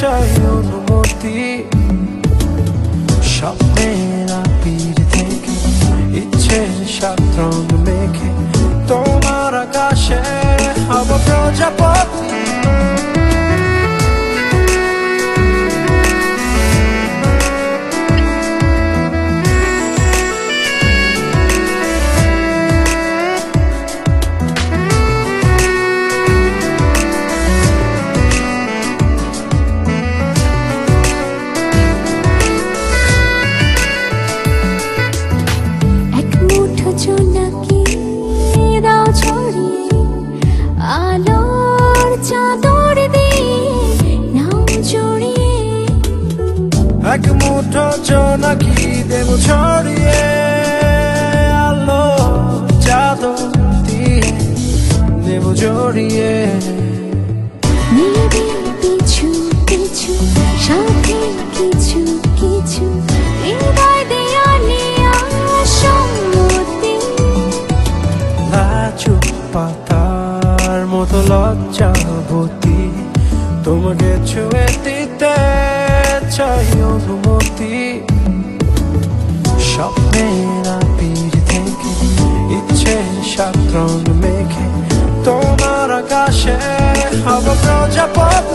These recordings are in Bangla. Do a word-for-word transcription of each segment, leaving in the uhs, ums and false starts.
চাই অনুমতি স্বপ্নের আপির থেকে ইচ্ছের সাত রং মেখে তোমার আকাশে হব প্রজাপতি এক মুঠো জোনাকি দেব ছড়িয়ে আলো জাদু দিয়ে দেব জড়িয়ে নিবি পিছু পিছু সাথে কিছু কিছু হৃদয় দেয়ালে সম্মতি লাজুক পাতার মতো লজ্জাবতী তোমাকে ছুঁয়ে দিতে চাই অনুমতি স্বপ্নের আপির থেকে ইচ্ছের সাত রং মেখে তোমার আকাশে হব প্রজাপতি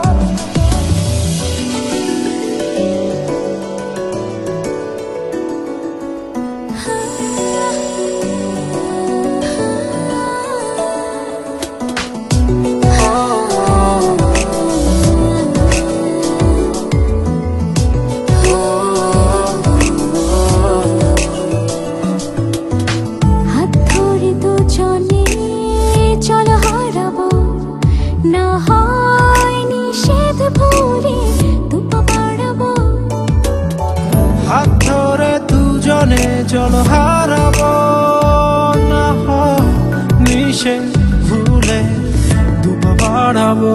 হাত ধরে দুজনে চল হারাবো না হয় নিষেধ ভুলে দুপা বাড়াবো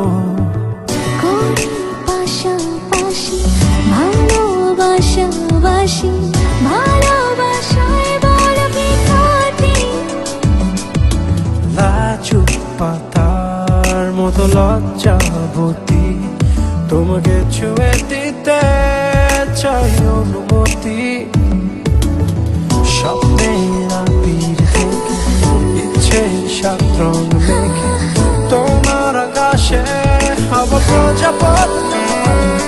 পাশাপাশি ভালোবাসাবাসি ভালোবাসায় বলবি কাটি লাজুক পাতার মতো লজ্জাবতী তোমাকে ছুঁয়ে দিতে চাই অনুমতি স্বপ্নের আপির থেকে ইচ্ছের সাত রং মেখে তোমার আকাশে হব প্রজাপতি